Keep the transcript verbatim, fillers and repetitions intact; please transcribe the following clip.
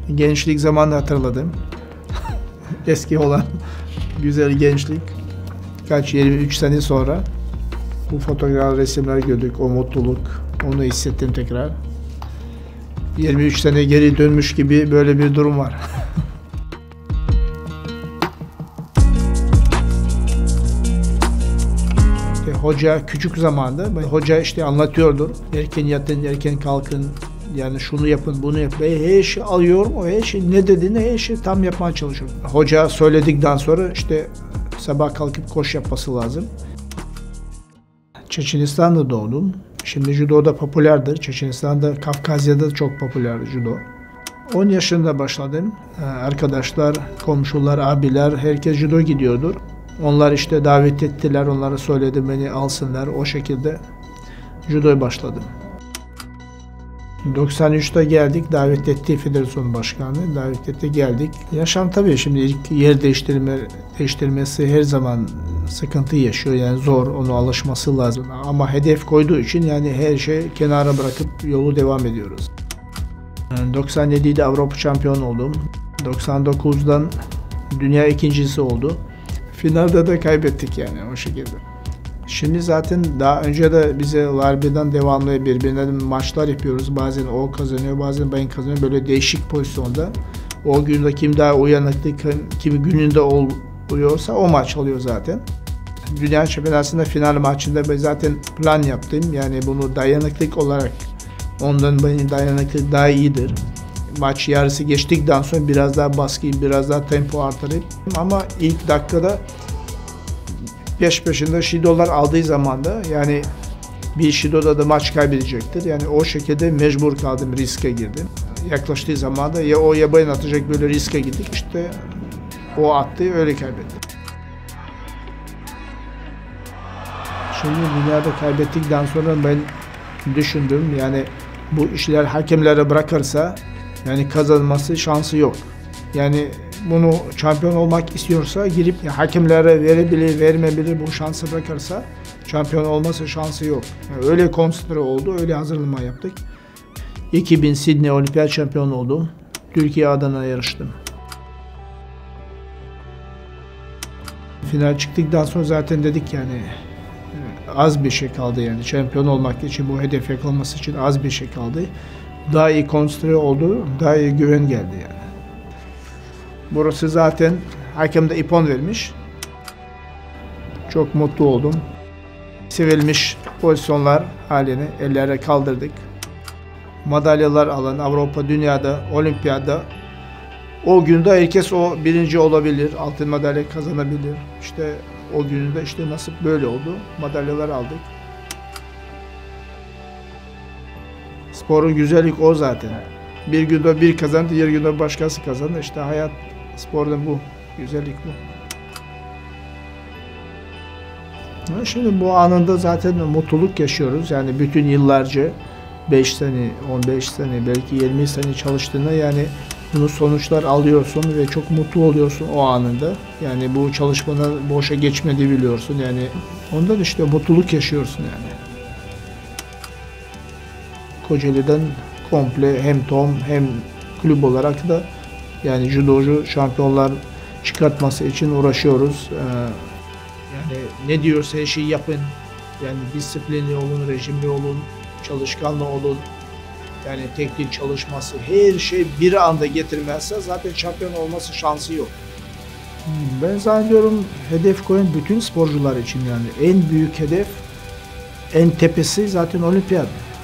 Gençlik zamanı hatırladım. Eski olan güzel gençlik. Kaç yirmi üç sene sonra bu fotoğraf resimler gördük, o mutluluk, onu hissettim tekrar. yirmi üç sene geri dönmüş gibi böyle bir durum var. işte hoca küçük zamanda, hoca işte anlatıyordur. Erken yatın, erken kalkın, yani şunu yapın, bunu yapın. Ben her şeyi alıyorum, o her şey ne dediğini her şeyi tam yapmaya çalışıyorum. Hoca söyledikten sonra işte sabah kalkıp koş yapması lazım. Çeçenistan'da doğdum. Şimdi judoda popülerdir. Çeçenistan'da, Kafkasya'da çok popülerdir judo. on yaşında başladım. Arkadaşlar, komşular, abiler, herkes judo gidiyordur. Onlar işte davet ettiler, onlara söyledim beni alsınlar. O şekilde judoya başladım. doksan üçte geldik, davet etti federasyon başkanı, davet etti geldik. Yaşam tabii şimdi ilk yer değiştirme, değiştirmesi her zaman sıkıntı yaşıyor, yani zor, ona alışması lazım. Ama hedef koyduğu için yani her şey kenara bırakıp yolu devam ediyoruz. doksan yedide Avrupa şampiyonu oldum. doksan dokuzdan dünya ikincisi oldu. Finalde de kaybettik yani o şekilde. Şimdi zaten daha önce de bize Larbi'den devamlı birbirine maçlar yapıyoruz. Bazen o kazanıyor, bazen ben kazanıyorum. Böyle değişik pozisyonda. O günde kim daha uyanıklı, kimi gününde oluyorsa o maç oluyor zaten. Dünya Şampiyonası'nda final maçında ben zaten plan yaptım. Yani bunu dayanıklık olarak, ondan benim dayanıklık daha iyidir. Maç yarısı geçtikten sonra biraz daha baskı, biraz daha tempo artırıp. Ama ilk dakikada peş peşinde Shido'lar aldığı zaman da yani bir Shido'da da maç kaybedecektir. Yani o şekilde mecbur kaldım, riske girdim. Yaklaştığı zaman da ya o ya ben atacak, böyle riske gittik. İşte o attı, öyle kaybetti. Şimdi dünyada kaybettikten sonra ben düşündüm, yani bu işler hakemlere bırakırsa yani kazanması şansı yok. Yani bunu şampiyon olmak istiyorsa girip ya, hakemlere verebilir, vermeyebilir, bu şansı bırakırsa şampiyon olması şansı yok. Yani öyle konsantre oldu, öyle hazırlama yaptık. iki bin Sydney Olimpiyat şampiyonu oldum. Türkiye adına yarıştım. Final çıktıktan sonra zaten dedik yani az bir şey kaldı, yani şampiyon olmak için, bu hedef yakalaması için az bir şey kaldı. Daha iyi konsantre oldu, daha iyi güven geldi yani. Burası zaten hakem de ipon vermiş. Çok mutlu oldum. Sevilmiş pozisyonlar halini ellere kaldırdık. Madalyalar alan Avrupa, dünyada, olimpiyada. O günde herkes o birinci olabilir, altın madalya kazanabilir. İşte o günde işte nasip böyle oldu. Madalyalar aldık. Sporun güzellik o zaten. Bir günde bir kazandı, diğer günde başkası kazandı. İşte hayat, sporda bu. Güzellik bu. Şimdi bu anında zaten mutluluk yaşıyoruz. Yani bütün yıllarca beş sene, on beş sene, belki yirmi sene çalıştığında yani bunu sonuçlar alıyorsun ve çok mutlu oluyorsun o anında. Yani bu çalışmanın boşa geçmediği biliyorsun. Yani ondan işte mutluluk yaşıyorsun yani. Kocaeli'den komple hem Tom hem kulüp olarak da yani judocu şampiyonlar çıkartması için uğraşıyoruz. Ee, yani ne diyorsa her şeyi yapın. Yani disiplinli olun, rejimli olun, çalışkanlı olun. Yani teknik çalışması, her şey bir anda getirmezse zaten şampiyon olması şansı yok. Ben zannediyorum hedef koyan bütün sporcular için yani en büyük hedef, en tepesi zaten olimpiyat.